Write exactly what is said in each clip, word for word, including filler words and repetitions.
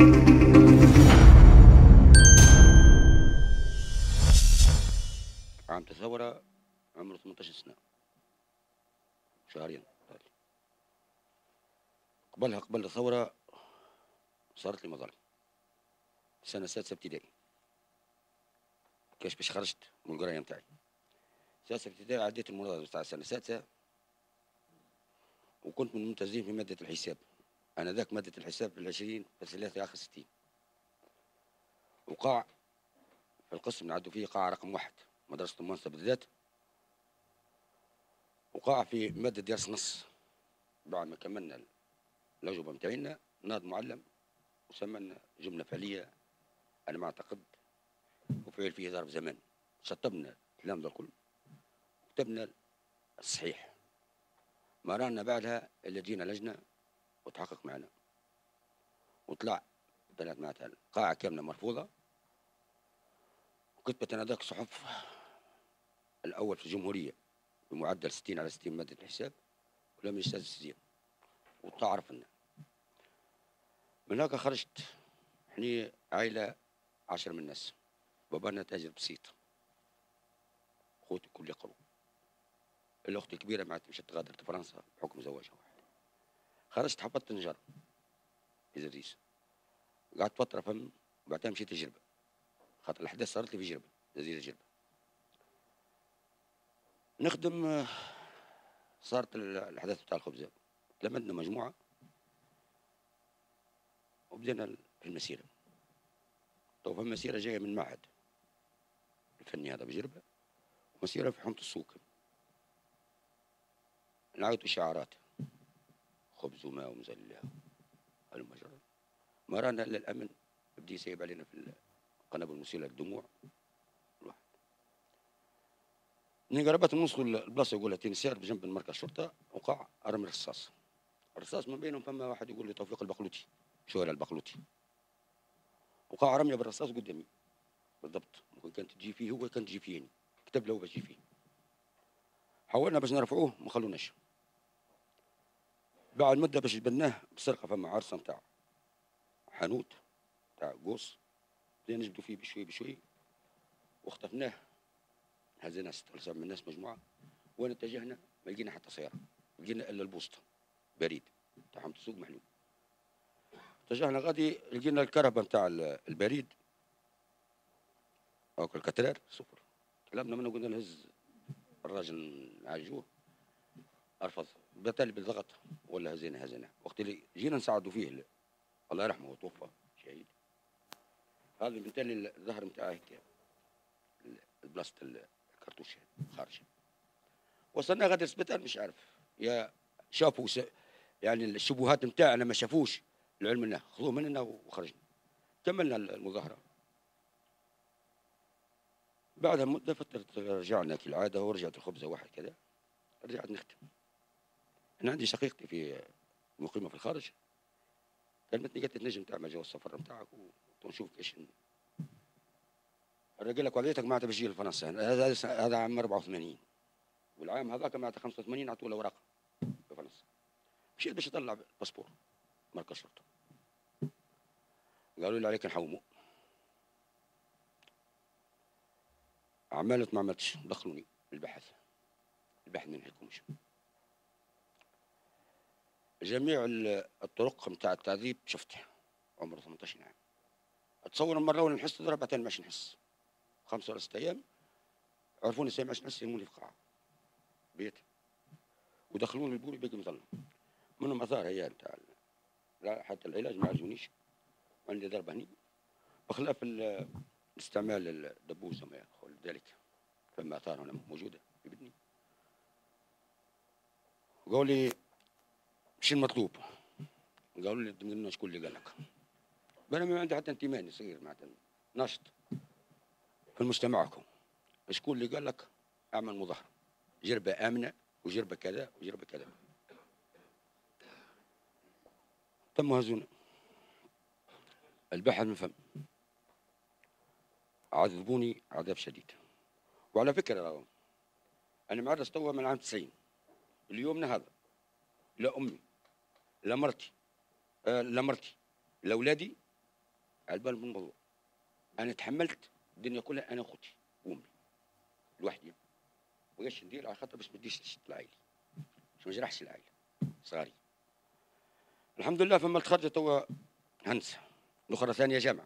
عام الثورة عمره ثمانية عشر سنة شهرين. قبلها قبل الثورة صارت لي مظالم. السنة السادسة ابتدائي كاش باش خرجت من القراية نتاعي. السادسة ابتدائي عديت المناضلة تاع السنة السادسة وكنت من الممتازين في مادة الحساب. أنا ذاك مادة الحساب في العشرين في ثلاثة آخر ستين. وقاع في القسم نعدوا فيه قاع رقم واحد مدرسة المنصة بالذات. وقاع في مادة درس نص بعد ما كملنا الأجوبة متاعنا ناض معلم وسمنا جملة فعلية أنا ما أعتقد وفعل فيه ظرف زمان. شطبنا الكلام ده الكل وكتبنا الصحيح. ما رانا بعدها اللي جينا لجنة وتحقق معنا وطلع بنات معناتها القاعة كاملة مرفوضة. وكتبت أنا ذاك صحف الأول في الجمهورية بمعدل ستين على ستين مادة الحساب ولم يجتاز السجين وتعرف لنا. من هناك خرجت. احنا عائلة عشرة من الناس. بابانا تاجر بسيط. خوتي كل يقروا. الأخت الكبيرة معناتها مشت غادرت فرنسا بحكم زواجها واحد. خرجت حبطت نجار في زرزيس. قعدت فترة فم وبعدها مشيت جربة. خاطر الأحداث صارت لي في جربة جزيرة جربة. نخدم. صارت الأحداث بتاع الخبزة. تلمدنا مجموعة وبدينا في المسيرة. تو في مسيرة جاية من معهد الفني هذا بجربة ومسيرة في حومة السوق. نعاودوا شعارات خبز وماء ومزلة هالمجرة. ما رانا إلا الأمن بدي يسيب علينا في القنابل المسيلة للدموع. الواحد من قربت نوصلوا البلاصة يقول تاني سير بجنب مركز الشرطة وقع أرمي رصاص. الرصاص من بينهم فما واحد يقول لي توفيق البقلوتي شوارع البقلوتي. وقع رميه بالرصاص قدامي بالضبط. ممكن كانت تجي فيه هو كانت تجي فيني. كتب له باش تجي فيه. حاولنا باش نرفعوه ما خلوناش. بعد مده باش جبناه بسرقه فما عرسه نتاع حانوت تاع قوس. بدينا نجبدوا فيه بشوي بشوي واختفناه. هزينا ستة ولا سبعة من الناس مجموعه. وين اتجهنا ما لقينا حتى سياره. لقينا الا البوسطه بريد تاع حومة السوق محلول. اتجهنا غادي لقينا الكرهبه نتاع البريد او الكترار صفر. طلبنا منه قلنا نهز الراجل نعالجوه ارفض. بالتالي بالضغط ولا هزينا هزينا. وقت اللي جينا نساعدوا فيه الله يرحمه هو توفى شهيد. هذا بالتالي الظهر نتاعه هيك بلاصه الكرتوش خارج. وصلنا غادي السبيطار مش عارف يا شافوا يعني الشبهات نتاعنا ما شافوش العلم لنا خذوه مننا وخرجنا. كملنا المظاهره. بعدها مده فتره رجعنا كالعاده ورجعت الخبزه واحد كذا. رجعت نختم. انا عندي شقيقتي في مقيمه في الخارج. كلمتني قالت تنجم تعمل جواز السفر نتاعك ونشوف ايش. الراجل لك وضعيتك معناتها باش تجي لفرنسا. هذا هذا عام أربعة وثمانين والعام هذاك معناتها خمسة وثمانين عطوا له اوراق في فرنسا. مشيت باش نطلع باسبور مركز شرطه. قالوا لي عليك نحوموا. عملت ما عملتش دخلوني البحث. البحث ما نحكمش. جميع الطرق نتاع التعذيب شفتها. عمره ثمانية عشر عام. اتصور المره الاولى نحس ضرب بعدين ماشي نحس. خمسة ولا ستة ايام عرفوني سامع ماشي نحس يرموني في قاعه بيت ودخلوني البوري باقي مظلم. منهم اثار هي نتاع لا حتى العلاج ما عجبونيش. عندي ضربه هني بخلاف استعمال الدبوس وما يقول ذلك. فما اثار هنا موجوده في بدني. قالوا لي مش المطلوب. قالوا لي تقول لنا شكون اللي قال لك. انا ما عندي حتى انتماء صغير معناتها ناشط في مجتمعكم. شكون اللي قال لك اعمل مظاهره. جربه امنه وجربه كذا وجربه كذا. تم هزونا. البحث من فم. عذبوني عذاب شديد. وعلى فكره انا معرس توا من عام تسعين. اليومنا هذا لا امي لا مرتي آه لا مرتي لا اولادي على بال من الموضوع. انا تحملت الدنيا كلها انا واختي وامي لوحدي، ما بقاش ندير على خاطر باش ما تديش العائله، باش ما نجرحش العائله صغاري. الحمد لله فما تخرجت توا هندسه، الاخرى ثانيه جامعه،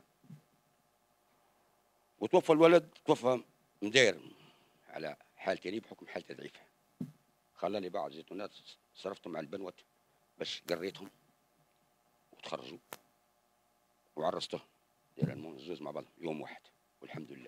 وتوفى الولد، توفى مداير على حالتي يعني بحكم حالتي ضعيفه. خلاني بعض زيتونات صرفتهم على البنوت باش قريتهم وتخرجوا وعرستهم لان الزوز مع بعض يوم واحد والحمد لله.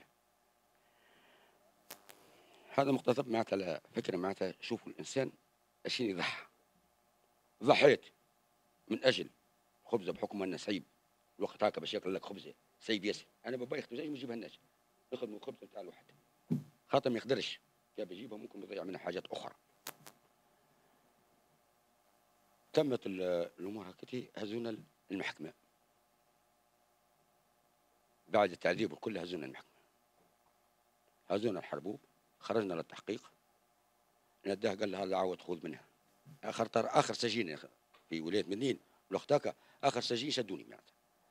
هذا مقتضب معناتها على فكره معناتها شوفوا الانسان اشين يضحى. ضحيت من اجل خبزه بحكم انه صعيب الوقت هكا باش ياكل لك خبزه صعيب ياسر. انا بابا يخبز ما يجيبها لناش، ياخذ من الخبزه نتاع الواحد خاطر ما يقدرش كيف يجيبها، ممكن يضيع منها حاجات اخرى. تمت الامور هكذا، هزونا المحكمه بعد التعذيب الكل، هزونا المحكمه، هزونا الحربوب، خرجنا للتحقيق. نداه قال له هذا عاود خذ منها. اخر ترى اخر سجين في ولايه منين الوقت هكا، اخر سجين شدوني معناتها،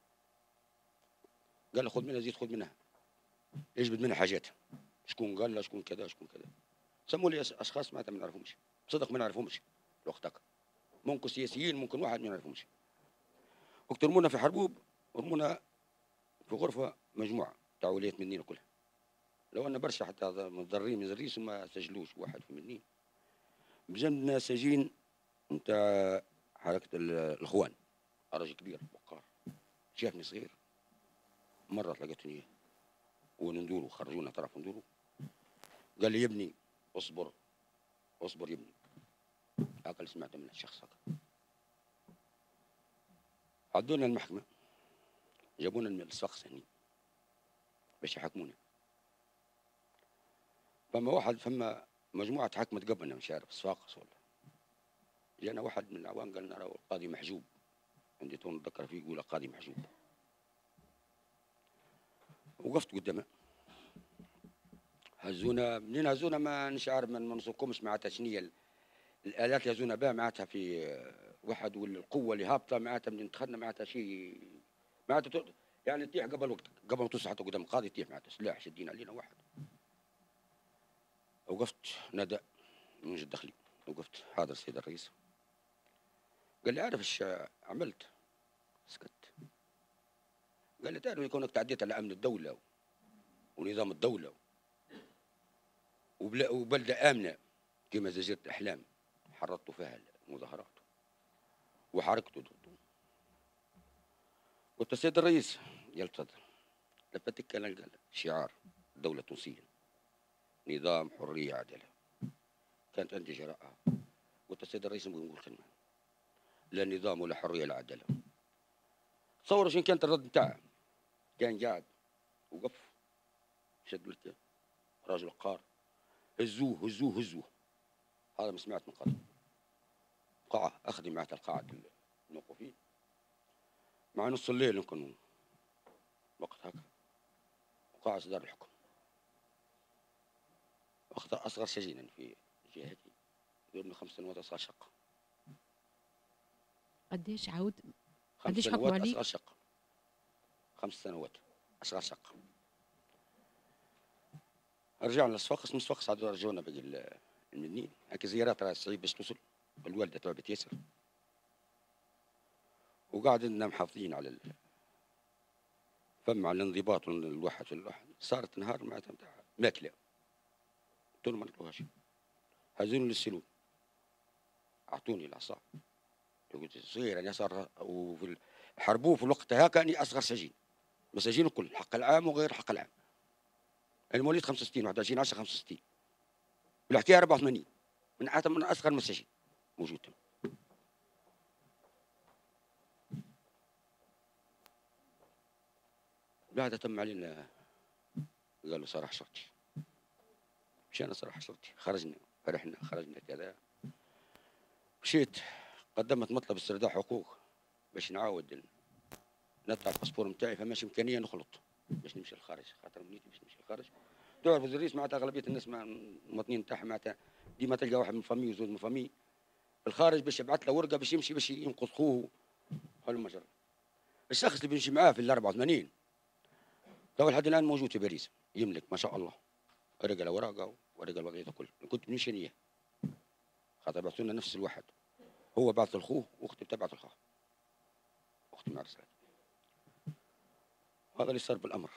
قال له خذ منها زيد خذ منها، يجبد منها حاجات. شكون قال له شكون كذا شكون كذا، سموا لي اشخاص معناتها ما نعرفهمش، صدق ما نعرفهمش الوقت هكا، ممكن سياسيين ممكن واحد ما نعرفهمش. وقت رمونا في حربوب، رمونا في غرفه مجموعه تاع ولايه منين كلها، لو ان برشا حتى متضررين من زريس وما سجلوش واحد في منين. بجنبنا سجين نتاع حركه الاخوان، راجل كبير وقار، شافني صغير مره لقيتني وندور وخرجونا طرف ندوروا، قال لي يا ابني اصبر اصبر يا ابني، هكا اللي سمعته من الشخص هكا. عدونا المحكمه، جابونا من الصفاقس هني باش يحكمونا. فما واحد فما مجموعه حكمت قبلنا مش عارف صفاقس ولا، جانا واحد من العوام قال لنا القاضي محجوب، عندي تو نتذكر فيه يقول القاضي محجوب. وقفت قدامه، هزونا منين هزونا ما نش عارف، ما نوصلكمش معناتها شنو هي الالات اللي هزونا بها معناتها في واحد، والقوه اللي هابطه معناتها من دخلنا معناتها شيء معناتها يعني تطيح قبل وقتك، قبل ما توصل حتى قدام القاضي تطيح معناتها سلاح شادين علينا واحد. وقفت نادى من جد دخلي، وقفت حاضر سيد الرئيس. قال لي عارف ايش عملت؟ سكت. قال لي تعرف كونك تعديت على امن الدوله ونظام الدوله وبلده امنه كما جزيره الاحلام حرضتوا فيها المظاهرات وحركته ضده. قلت السيد الرئيس قال تفضل. لفتك انا قال شعار الدوله التونسيه نظام حريه عداله. كانت عندي جراءه، قلت السيد الرئيس نبغى نقول كلمه، لا نظام ولا حريه ولا عداله. تصور شنو كانت الرد نتاعه، كان قاعد وقف شد ولد راجل قار، هزوه هزوه هزوه. هذا ما سمعت من قبل. قاعة أخذي معناتها القاعة الموقوفين مع نص الليل يمكن وقت هكا، وقاعة إصدار الحكم. وقتها أصغر سجينا في جهتي، يقول خمس سنوات أصغر شقة. قديش عاود؟ خمس قديش سنوات حكموا عليك؟ أصغر شقة. خمس سنوات أصغر شقة. رجعنا لصفاقس، من صفاقس عاد رجعونا باقي المدنيين، هكا زيارات راه صعيب باش توصل، الوالدة تعبت ياسر. وقاعدين محافظين على ال... فما على الانضباط الواحد في الواحد. صارت نهار معناتها نتاع ماكله، قلت لهم ما ناكلوهاش، هزوني للسلول، اعطوني العصا. قلت صغير انا صار، وفي حربوه في الوقت هاكا اني اصغر سجين، مساجين الكل الحق العام وغير الحق العام. انا مواليد خمسة وستين واحد وعشرين عشرة خمسة وستين، والحكايه أربعة وثمانين، من عاتم من اصغر مساجين موجود. بعد تم علينا قالوا صراح شرطي، مشينا صراح شرطي، خرجنا فرحنا خرجنا كذا. مشيت قدمت مطلب استرداد حقوق باش نعاود نطلع الباسبور نتاعي، فماش امكانيه نخلط باش نمشي للخارج، خاطر منيتي باش نمشي للخارج. تعرف الزريس معناتها اغلبيه الناس المواطنين نتاعها معناتها ديما تلقى واحد من فامي وزوج من فامي في الخارج باش يبعث له ورقه باش يمشي باش ينقذ خوه هالمجرى. الشخص اللي بيمشي معاه في ال أربعة وثمانين تو لحد الان موجود في باريس، يملك ما شاء الله، ورق الأوراق ورق الوضعية كل. كنت من شنية خاطر بعثوا لنا نفس الواحد، هو بعث لخوه واختي بتبعث لخاه، اختي مع رسالة. هذا اللي صار بالامر.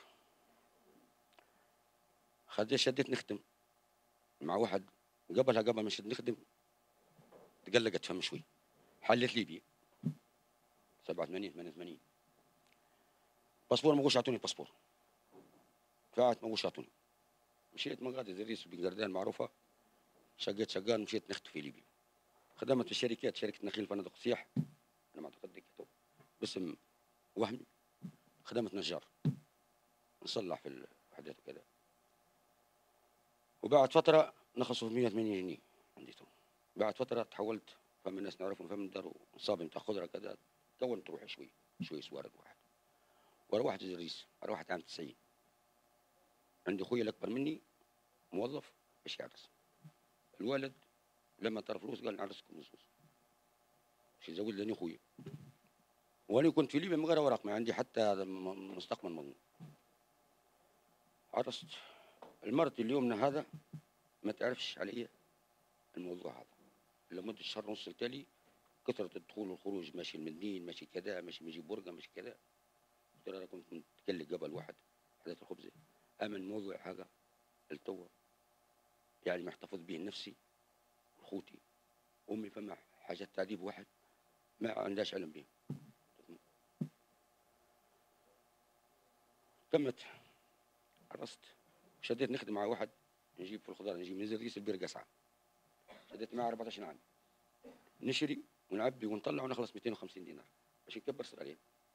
خديت شديت نخدم مع واحد قبلها، قبل ما شد نخدم تقلقت فم شوي، حلت ليبيا سبعة وثمانين ثمانية وثمانين، باسبور ما قوش يعطوني باسبور، دفعت ما قوش يعطوني، مشيت مغادي زريس بن قردان معروفه، شقيت شقان مشيت نخت في ليبيا، خدمت في الشركات، شركه نخيل فنادق السياح، انا ما اعتقد باسم وهمي، خدمت نجار نصلح في الوحدات وكذا. وبعد فتره نخصوا في مئة وثمانين جنيه عندي تو. بعد فتره تحولت، فما الناس نعرفهم، فما داروا نصاب نتاع خضره كذا، كونت روحي شوي شوي سوارد واحد، وروحت زريس، روحت عام تسعين، عندي خويا الاكبر مني موظف باش يعرس، الوالد لما طرف فلوس قال نعرسكم نصوص باش يزود لي خويا، وانا كنت في ليبيا من غير اوراق، ما عندي حتى مستقبل مضمون. عرست المرت اليومنا هذا ما تعرفش علي الموضوع هذا، لمده شهر ونص التالي كثرة الدخول والخروج، ماشي المدين ماشي كذا، ماشي ماشي برقه ماشي كذا. قلت انا كنت متكلق قبل واحد حدث الخبزه، اما الموضوع هذا التو يعني محتفظ به نفسي اخوتي امي، فما حاجات تعذيب واحد ما عندهاش علم به. تمت عرست، شديت نخدم مع واحد نجيب في الخضار، نجيب من زريس البير قسعه، شديت معاه أربعة عشر عام، نشري ونعبي ونطلع ونخلص مئتين وخمسين دينار باش نكبر صغارين.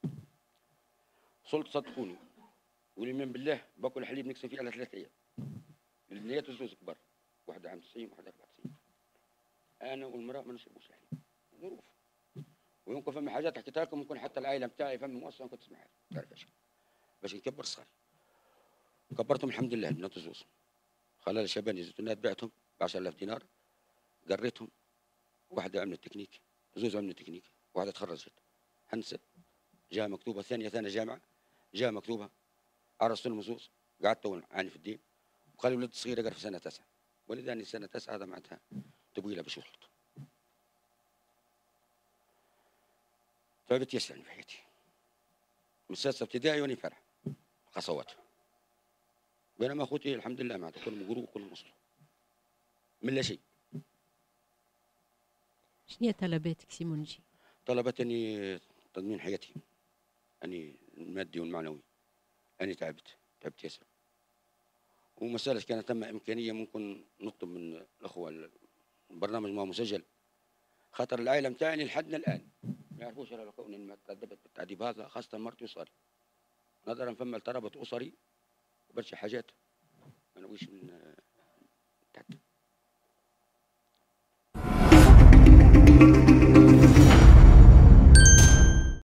وصلت صدقوني واليمين بالله باكل حليب نقسم فيه على ثلاث ايام، البنيات الزوز كبار، واحده عام تسعين وواحده أربعة وتسعين، انا والمراه ما نشربوش الحليب، ظروف. ويمكن فما حاجات حكيتها لكم، ممكن حتى العائله بتاعي فما مؤسسه ما كنت تسمعها، تعرف ايش باش نكبر صغاري. كبرتهم الحمد لله بنات الزوز، خلال شباني زيتونات بعتهم ب عشرة آلاف دينار، قريتهم، واحده عملت تكنيك، زوز عملت تكنيك، واحده تخرجت هندسه جاء مكتوبه، ثانيه ثانيه جامعه جاء مكتوبه، عرست لهم زوز، قعدت عاني في الدين، وخلي ولد صغير يقرا في سنه تاسعه، ولداني سنه تاسعه هذا معناتها تبويله باش يخلط. فبت يسعني في حياتي من سادسه ابتدائي واني فرح خصوات، بينما اخوتي الحمد لله معناتها كلهم قروا وكلهم وصلوا من لا شيء. شنو هي طلباتك سي منجي؟ طلبت اني تضمين حياتي، اني المادي والمعنوي، اني تعبت تعبت ياسر، ومسألة كانت تم إمكانية ممكن نطلب من الأخوة البرنامج ما مسجل، خاطر العائلة متاعي لحدنا الآن ما يعرفوش على كوني ما تأدبت بالتعذيب هذا، خاصة مرتي وصغاري، نظرا فما ترابط أسري وبرشا حاجات ما نبغيش من